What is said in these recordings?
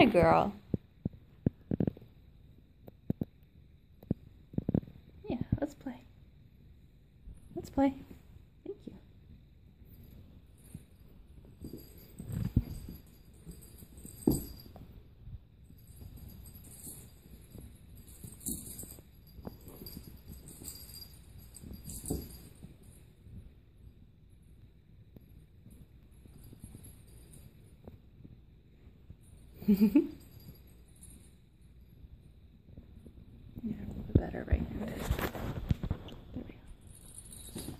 Atta girl. Yeah, let's play. Let's play. Thank you. Yeah, a little bit better right-handed. There we go.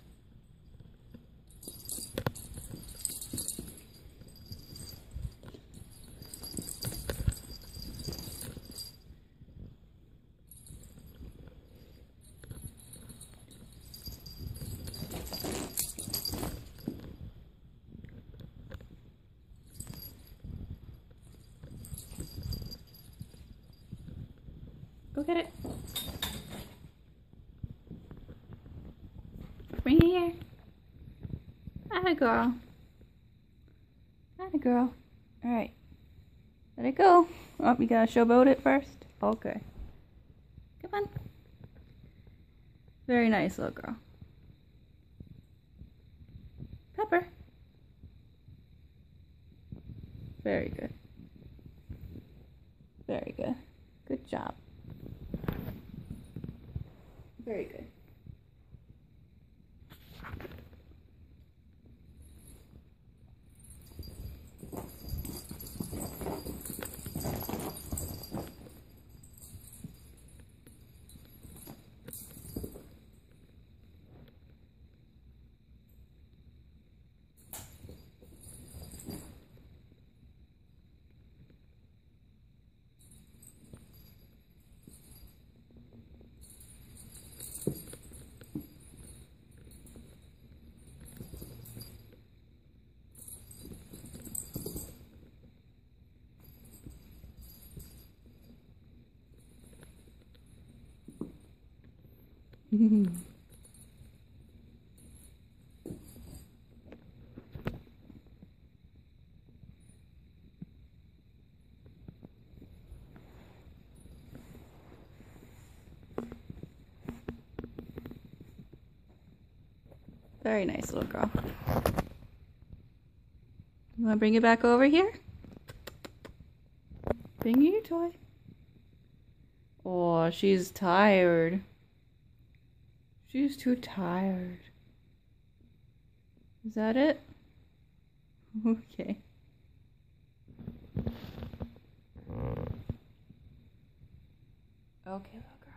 Go get it. Bring it here. Atta girl. Atta girl. Alright. Let it go. Oh, you gotta showboat it first? Okay. Come on. Very nice little girl. Pepper. Very good. Very good. Good job. Very good. Very nice little girl. You want to bring it back over here? Bring your toy. Oh, she's tired. She's too tired. Is that it? Okay. Okay, little girl.